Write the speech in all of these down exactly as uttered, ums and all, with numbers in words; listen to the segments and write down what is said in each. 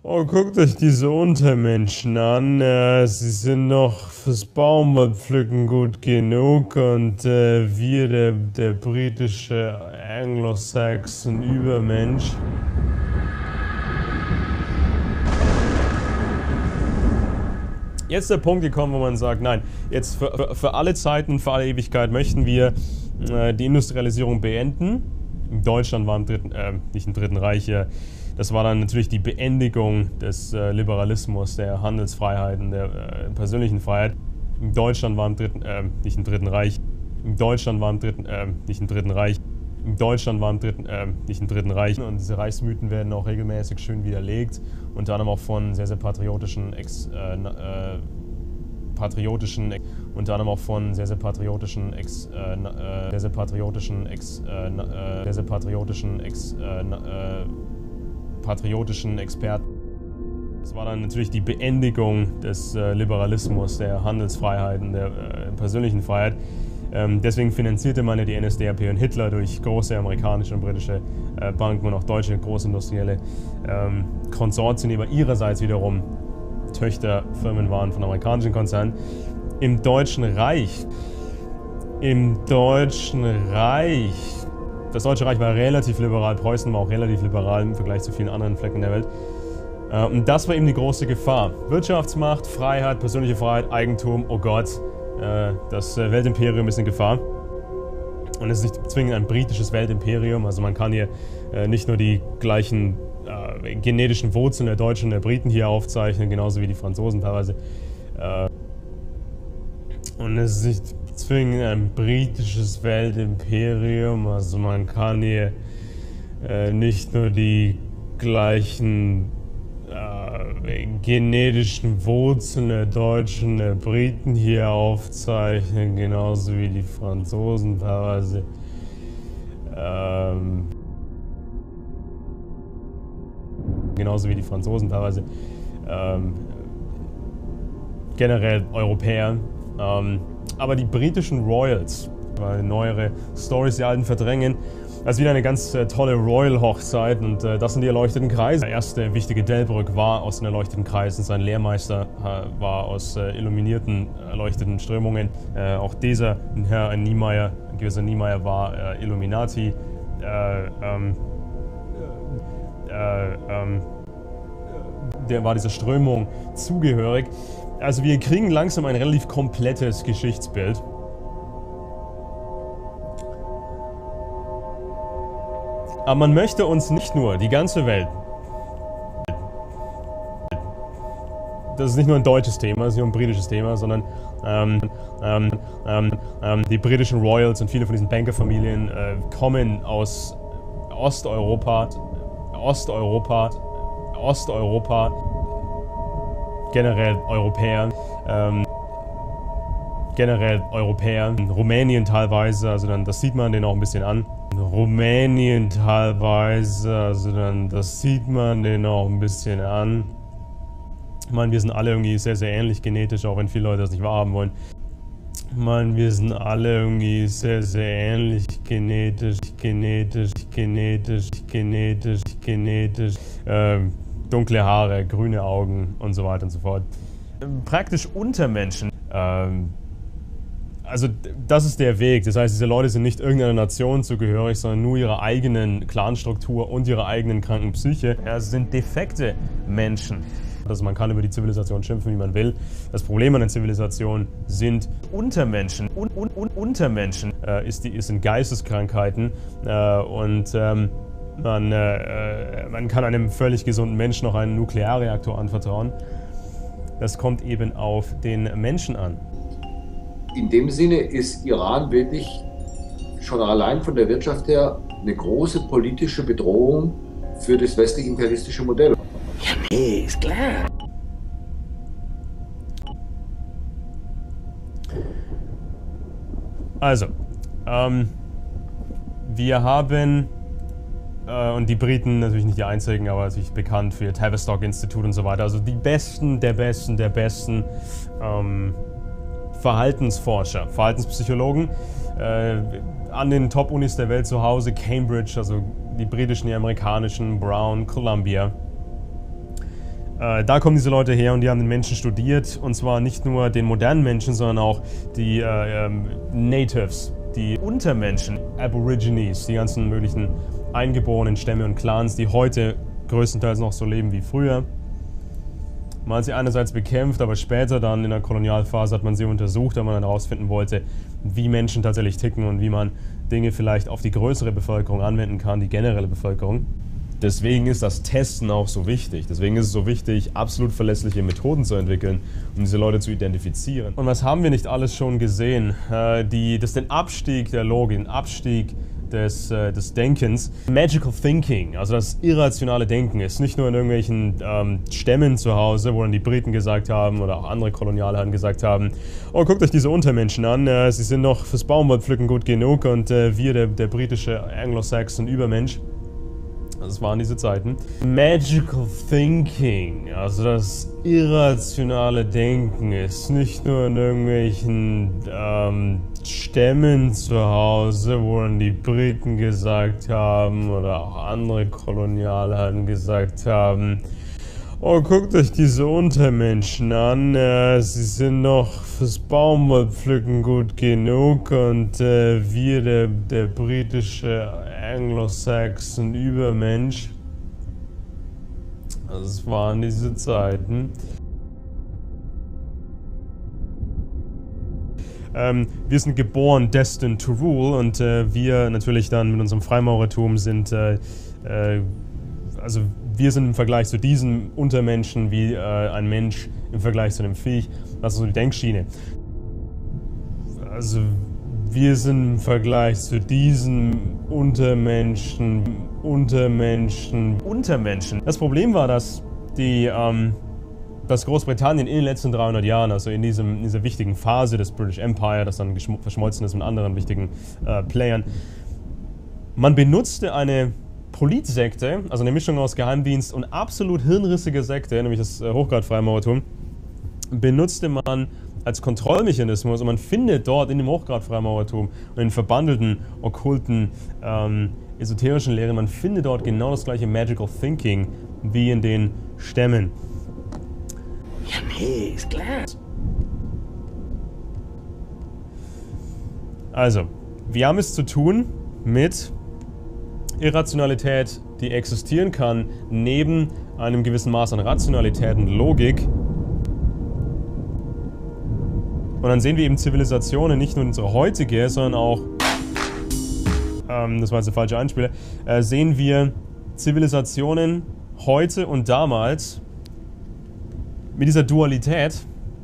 Oh, guckt euch diese Untermenschen an. Äh, sie sind noch fürs Baumwollpflücken gut genug und äh, wir, der, der britische Anglo-Saxon Übermensch. Jetzt der Punkt gekommen, wo man sagt, nein, jetzt für, für, für alle Zeiten, für alle Ewigkeit möchten wir äh, die Industrialisierung beenden. Deutschland war im dritten, äh, nicht im Dritten Reich, äh, das war dann natürlich die Beendigung des äh, Liberalismus, der Handelsfreiheiten, der äh, persönlichen Freiheit. Deutschland war im dritten, äh, nicht im Dritten Reich. Deutschland war im dritten, äh, nicht im Dritten Reich. Deutschland war im dritten, äh, nicht im Dritten Reich. Und diese Reichsmythen werden auch regelmäßig schön widerlegt, unter anderem auch von sehr, sehr patriotischen, Ex, äh, äh, patriotischen, unter anderem auch von sehr, sehr patriotischen, Ex, äh, sehr, sehr patriotischen, Ex, äh, sehr, sehr patriotischen, Ex, äh, äh, patriotischen Experten. Das war dann natürlich die Beendigung des äh, Liberalismus, der Handelsfreiheiten, der äh, persönlichen Freiheit. Ähm, deswegen finanzierte man ja die N S D A P und Hitler durch große amerikanische und britische äh, Banken und auch deutsche großindustrielle ähm, Konsortien, die aber ihrerseits wiederum Töchterfirmen waren von amerikanischen Konzernen. Im Deutschen Reich, im Deutschen Reich, das Deutsche Reich war relativ liberal, Preußen war auch relativ liberal im Vergleich zu vielen anderen Flecken der Welt. Äh, und das war eben die große Gefahr. Wirtschaftsmacht, Freiheit, persönliche Freiheit, Eigentum, oh Gott, äh, das äh, Weltimperium ist in Gefahr. Und es ist nicht zwingend ein britisches Weltimperium, also man kann hier äh, nicht nur die gleichen äh, genetischen Wurzeln der Deutschen und der Briten hier aufzeichnen, genauso wie die Franzosen teilweise. Äh, und es ist nicht zwingend ein britisches Weltimperium, also man kann hier äh, nicht nur die gleichen äh, genetischen Wurzeln der Deutschen und der Briten hier aufzeichnen, genauso wie die Franzosen teilweise. Ähm, genauso wie die Franzosen teilweise. Ähm, generell Europäer. Ähm, aber die britischen Royals, weil neuere Stories die alten verdrängen, das ist wieder eine ganz äh, tolle Royal-Hochzeit und äh, das sind die erleuchteten Kreise. Der erste wichtige Delbrück war aus den erleuchteten Kreisen, sein Lehrmeister äh, war aus äh, illuminierten, erleuchteten Strömungen. Äh, auch dieser Herr Niemeyer, ein gewisser Niemeyer war äh, Illuminati. Äh, ähm, äh, ähm, der war dieser Strömung zugehörig. Also wir kriegen langsam ein relativ komplettes Geschichtsbild. Aber man möchte uns nicht nur die ganze Welt. Das ist nicht nur ein deutsches Thema, das ist nicht nur ein britisches Thema, sondern ähm, ähm, ähm, ähm, die britischen Royals und viele von diesen Bankerfamilien äh, kommen aus Osteuropa, Osteuropa, Osteuropa, generell Europäer, ähm, generell Europäer, Rumänien teilweise, also dann, das sieht man denen auch ein bisschen an. Rumänien teilweise, also dann, das sieht man denen auch ein bisschen an. Ich meine, wir sind alle irgendwie sehr, sehr ähnlich genetisch, auch wenn viele Leute das nicht wahrhaben wollen. Ich meine, wir sind alle irgendwie sehr, sehr ähnlich genetisch, genetisch, genetisch, genetisch, genetisch, ähm, dunkle Haare, grüne Augen und so weiter und so fort. Praktisch Untermenschen. Ähm, also das ist der Weg. Das heißt, diese Leute sind nicht irgendeiner Nation zugehörig, sondern nur ihrer eigenen Clanstruktur und ihrer eigenen kranken Psyche. Ja, es sind defekte Menschen. Also man kann über die Zivilisation schimpfen, wie man will. Das Problem an der Zivilisation sind Untermenschen. Un un un Untermenschen äh, ist die, ist sind Geisteskrankheiten äh, und ähm, Man, äh, man kann einem völlig gesunden Menschen noch einen Nuklearreaktor anvertrauen. Das kommt eben auf den Menschen an. In dem Sinne ist Iran wirklich schon allein von der Wirtschaft her eine große politische Bedrohung für das westliche imperialistische Modell. Ja, nee, ist klar. Also, ähm, wir haben und die Briten natürlich nicht die einzigen, aber natürlich bekannt für ihr Tavistock Institut und so weiter. Also die Besten der Besten der Besten ähm, Verhaltensforscher, Verhaltenspsychologen äh, an den Top-Unis der Welt zu Hause, Cambridge, also die britischen, die amerikanischen, Brown, Columbia. Äh, da kommen diese Leute her und die haben den Menschen studiert. Und zwar nicht nur den modernen Menschen, sondern auch die äh, ähm, Natives, die Untermenschen, Aborigines, die ganzen möglichen eingeborenen Stämme und Clans, die heute größtenteils noch so leben wie früher. Man hat sie einerseits bekämpft, aber später dann in der Kolonialphase hat man sie untersucht, weil man dann herausfinden wollte, wie Menschen tatsächlich ticken und wie man Dinge vielleicht auf die größere Bevölkerung anwenden kann, die generelle Bevölkerung. Deswegen ist das Testen auch so wichtig. Deswegen ist es so wichtig, absolut verlässliche Methoden zu entwickeln, um diese Leute zu identifizieren. Und was haben wir nicht alles schon gesehen? Äh, die, das den Abstieg der Logik, den Abstieg Des, äh, des Denkens. Magical Thinking, also das irrationale Denken, ist nicht nur in irgendwelchen ähm, Stämmen zu Hause, wo dann die Briten gesagt haben oder auch andere Kolonialherren gesagt haben, oh, guckt euch diese Untermenschen an, äh, sie sind noch fürs Baumwollpflücken gut genug und äh, wir, der, der britische Anglo-Saxon Übermensch. Das waren diese Zeiten. Magical Thinking, also das irrationale Denken, ist nicht nur in irgendwelchen ähm, Stämmen zu Hause, wo dann die Briten gesagt haben oder auch andere Kolonialherren gesagt haben, oh, guckt euch diese Untermenschen an, äh, sie sind noch fürs Baumwollpflücken gut genug und äh, wir, der, der britische Anglo-Saxon Übermensch. Das waren diese Zeiten. Ähm, wir sind geboren, destined to rule, und äh, wir natürlich dann mit unserem Freimaurertum sind, äh, äh, also wir sind im Vergleich zu diesen Untermenschen wie äh, ein Mensch im Vergleich zu einem Viech. Das ist so die Denkschiene. Also wir sind im Vergleich zu diesen Untermenschen, Untermenschen, Untermenschen. Das Problem war, dass die, ähm, dass Großbritannien in den letzten dreihundert Jahren, also in, diesem, in dieser wichtigen Phase des British Empire, das dann verschmolzen ist mit anderen wichtigen äh, Playern, man benutzte eine Politsekte, also eine Mischung aus Geheimdienst und absolut hirnrissiger Sekte, nämlich das äh, Hochgrad-Freimaurertum, benutzte man als Kontrollmechanismus, und man findet dort in dem Hochgrad-Freimaurertum und in verbandelten, okkulten, ähm, esoterischen Lehren, man findet dort genau das gleiche Magical Thinking wie in den Stämmen. Ja, nee, ist klar. Also, wir haben es zu tun mit Irrationalität, die existieren kann, neben einem gewissen Maß an Rationalität und Logik. Und dann sehen wir eben Zivilisationen, nicht nur unsere heutige, sondern auch, ähm, das war jetzt der falsche Einspieler, äh, sehen wir Zivilisationen heute und damals mit dieser Dualität.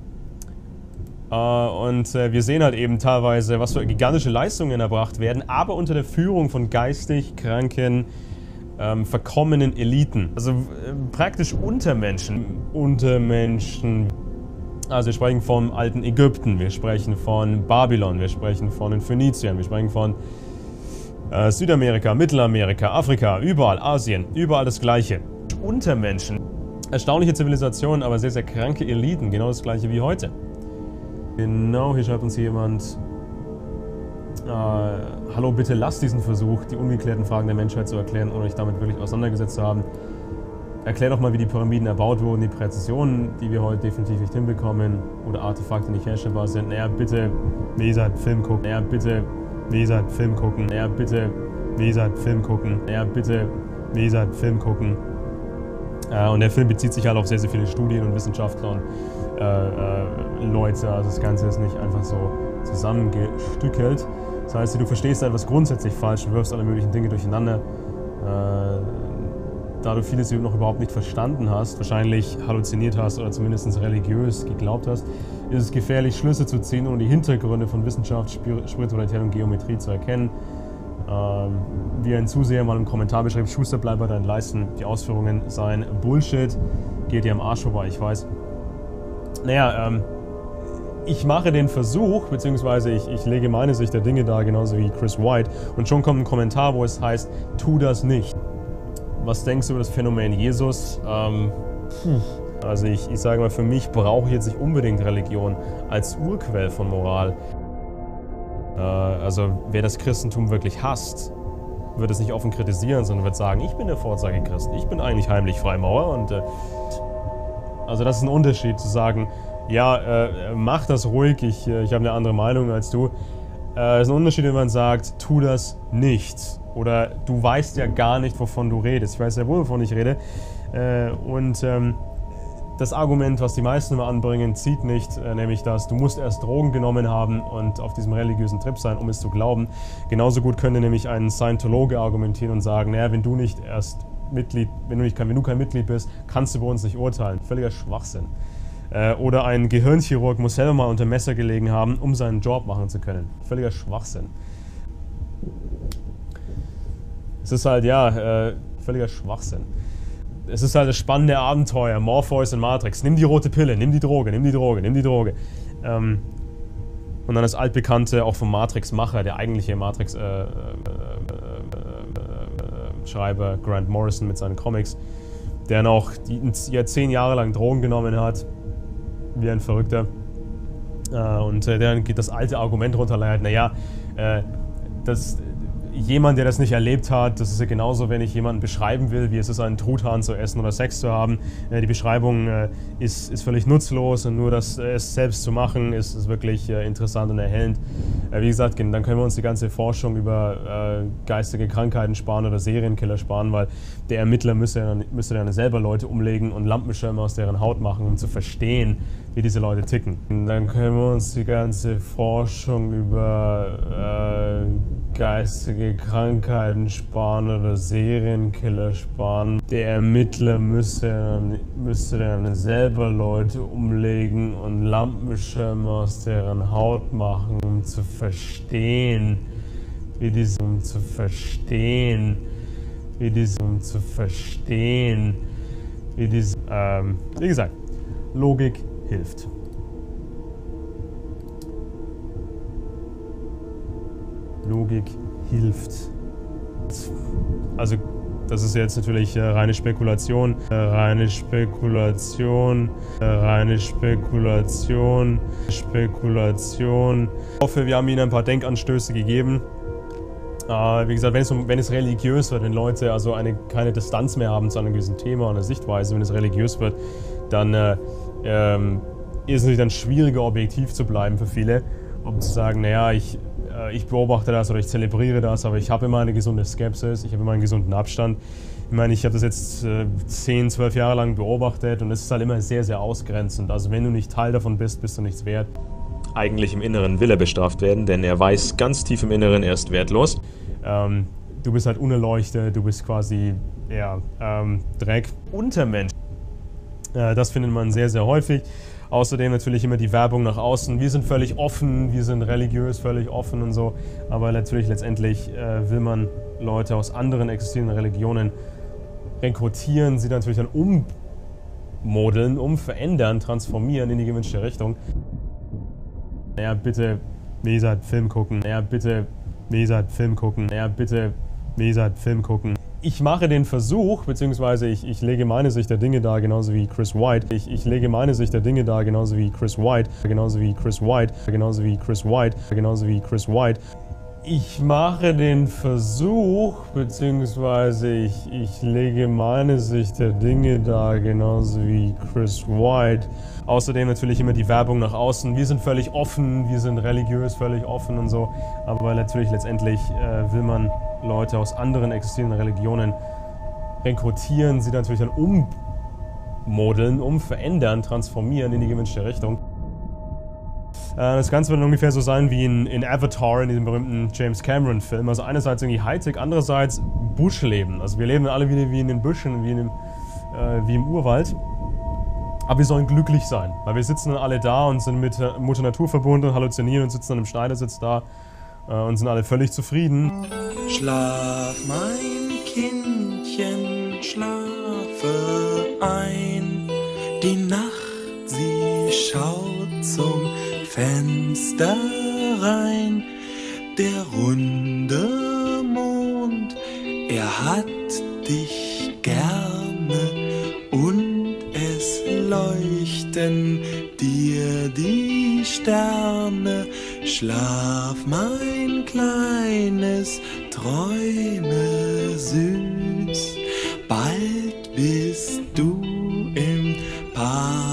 Uh, und uh, wir sehen halt eben teilweise, was für gigantische Leistungen erbracht werden, aber unter der Führung von geistig kranken, ähm, verkommenen Eliten. Also äh, praktisch Untermenschen. Untermenschen. Also wir sprechen vom alten Ägypten, wir sprechen von Babylon, wir sprechen von den Phöniziern, wir sprechen von äh, Südamerika, Mittelamerika, Afrika, überall, Asien, überall das Gleiche. Untermenschen. Erstaunliche Zivilisationen, aber sehr, sehr kranke Eliten, genau das Gleiche wie heute. Genau, hier schreibt uns jemand, äh, hallo, bitte lasst diesen Versuch, die ungeklärten Fragen der Menschheit zu erklären, ohne euch damit wirklich auseinandergesetzt zu haben. Erklär doch mal, wie die Pyramiden erbaut wurden, die Präzisionen, die wir heute definitiv nicht hinbekommen, oder Artefakte nicht herstellbar sind. Naja, bitte, wie gesagt, Film gucken. Naja, bitte, wie gesagt, Film gucken. Naja, bitte, wie gesagt, Film gucken. Naja, bitte, wie gesagt, Film gucken. Äh, und der Film bezieht sich halt auf sehr, sehr viele Studien und Wissenschaftler und Äh, äh, Leute, also das Ganze ist nicht einfach so zusammengestückelt. Das heißt, du verstehst etwas grundsätzlich falsch und wirfst alle möglichen Dinge durcheinander. Äh, da du vieles noch überhaupt nicht verstanden hast, wahrscheinlich halluziniert hast oder zumindest religiös geglaubt hast, ist es gefährlich, Schlüsse zu ziehen, ohne die Hintergründe von Wissenschaft, Spiritualität und Geometrie zu erkennen. Ähm, wie ein Zuseher mal im Kommentar beschreibt, Schuster, bleib bei deinen Leisten, die Ausführungen seien Bullshit, geht dir am Arsch vorbei, ich weiß. Naja, ähm, ich mache den Versuch, beziehungsweise ich, ich lege meine Sicht der Dinge dar, genauso wie Chris White, und schon kommt ein Kommentar, wo es heißt, tu das nicht. Was denkst du über das Phänomen Jesus? Ähm, also ich, ich sage mal, für mich brauche ich jetzt nicht unbedingt Religion als Urquell von Moral. Äh, also wer das Christentum wirklich hasst, wird es nicht offen kritisieren, sondern wird sagen, ich bin der Vorzeigechrist, ich bin eigentlich heimlich Freimaurer und äh, Also das ist ein Unterschied, zu sagen, ja, äh, mach das ruhig, ich, äh, ich habe eine andere Meinung als du. Äh, das ist ein Unterschied, wenn man sagt, tu das nicht. Oder du weißt ja gar nicht, wovon du redest. Ich weiß ja wohl, wovon ich rede. Äh, und ähm, das Argument, was die meisten immer anbringen, zieht nicht, äh, nämlich dass du musst erst Drogen genommen haben und auf diesem religiösen Trip sein, um es zu glauben. Genauso gut könnte nämlich ein Scientologe argumentieren und sagen, naja, wenn du nicht erst Mitglied, wenn du, nicht, wenn du kein Mitglied bist, kannst du bei uns nicht urteilen. Völliger Schwachsinn. Äh, oder ein Gehirnchirurg muss selber mal unter Messer gelegen haben, um seinen Job machen zu können. Völliger Schwachsinn. Es ist halt, ja, äh, völliger Schwachsinn. Es ist halt das spannende Abenteuer, Morpheus und Matrix. Nimm die rote Pille, nimm die Droge, nimm die Droge, nimm die Droge. Ähm, und dann das altbekannte, auch vom Matrix-Macher, der eigentliche Matrix-Schreiber, äh, äh, äh, Grant Morrison mit seinen Comics, der noch die, ja, zehn Jahre lang Drogen genommen hat, wie ein Verrückter. Äh, und äh, der geht das alte Argument runterleiert, naja, äh, das... Jemand, der das nicht erlebt hat, das ist ja genauso, wenn ich jemanden beschreiben will, wie es ist, einen Truthahn zu essen oder Sex zu haben. Die Beschreibung ist, ist völlig nutzlos und nur das es selbst zu machen, ist, ist wirklich interessant und erhellend. Wie gesagt, dann können wir uns die ganze Forschung über geistige Krankheiten sparen oder Serienkiller sparen, weil der Ermittler müsste dann, müsste dann selber Leute umlegen und Lampenschirme aus deren Haut machen, um zu verstehen, wie diese Leute ticken. Und dann können wir uns die ganze Forschung über äh, geistige Krankheiten sparen oder Serienkiller sparen. Der Ermittler müsste dann, müsste dann selber Leute umlegen und Lampenschirme aus deren Haut machen, um zu verstehen, wie diese, um zu verstehen, wie diese, um zu verstehen, wie diese, ähm, wie gesagt, Logik hilft. Logik hilft. Also, das ist jetzt natürlich äh, reine Spekulation, äh, reine Spekulation, äh, reine Spekulation, Spekulation. Ich hoffe, wir haben Ihnen ein paar Denkanstöße gegeben. Äh, wie gesagt, wenn es, um, wenn es religiös wird, wenn Leute also eine, keine Distanz mehr haben zu einem gewissen Thema und einer Sichtweise, wenn es religiös wird, dann äh, ähm, ist es natürlich dann schwieriger, objektiv zu bleiben für viele, um zu sagen, naja, ich Ich beobachte das oder ich zelebriere das, aber ich habe immer eine gesunde Skepsis, ich habe immer einen gesunden Abstand. Ich meine, ich habe das jetzt äh, zehn, zwölf Jahre lang beobachtet und es ist halt immer sehr, sehr ausgrenzend. Also wenn du nicht Teil davon bist, bist du nichts wert. Eigentlich im Inneren will er bestraft werden, denn er weiß ganz tief im Inneren, er ist wertlos. Ähm, du bist halt unerleuchtet, du bist quasi, ja, ähm, Dreck. Untermensch. Äh, das findet man sehr, sehr häufig. Außerdem natürlich immer die Werbung nach außen. Wir sind völlig offen, wir sind religiös völlig offen und so. Aber natürlich letztendlich äh, will man Leute aus anderen existierenden Religionen rekrutieren, sie natürlich dann ummodeln, umverändern, transformieren in die gewünschte Richtung. Naja, bitte, wie gesagt, Film gucken. Naja, bitte, wie gesagt, Film gucken. Naja, bitte, wie gesagt, Film gucken. Ich mache den Versuch, beziehungsweise ich, ich lege meine Sicht der Dinge dar, genauso wie Chris White. Ich, ich lege meine Sicht der Dinge dar, genauso wie Chris White, genauso wie Chris White, genauso wie Chris White, genauso wie Chris White. Ich mache den Versuch, beziehungsweise ich, ich lege meine Sicht der Dinge dar, genauso wie Chris White. Außerdem natürlich immer die Werbung nach außen. Wir sind völlig offen, wir sind religiös völlig offen und so. Aber natürlich letztendlich äh, will man Leute aus anderen existierenden Religionen rekrutieren, sie natürlich dann ummodeln, umverändern, transformieren in die gewünschte Richtung. Das Ganze wird ungefähr so sein wie in, in Avatar, in diesem berühmten James Cameron-Film. Also einerseits irgendwie Hightech, andererseits Buschleben. Also wir leben alle wieder wie in den Büschen, wie, in dem, äh, wie im Urwald. Aber wir sollen glücklich sein, weil wir sitzen dann alle da und sind mit Mutter Natur verbunden und halluzinieren und sitzen dann im Schneidersitz da äh, und sind alle völlig zufrieden. Schlaf, mein Kindchen, schlafe ein. Die Nacht, sie schaut zum Fenster rein. Der runde Mond, er hat dich gerne und es leuchten dir die Sterne. Schlaf, mein Kleines, träume süß, bald bist du im Paradies.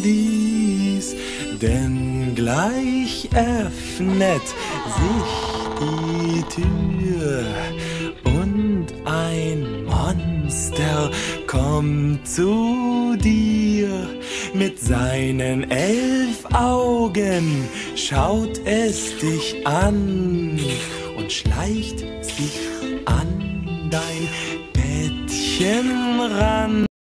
dies, denn gleich öffnet sich die Tür und ein Monster kommt zu dir. Mit seinen elf Augen schaut es dich an und schleicht sich an dein Bettchen ran.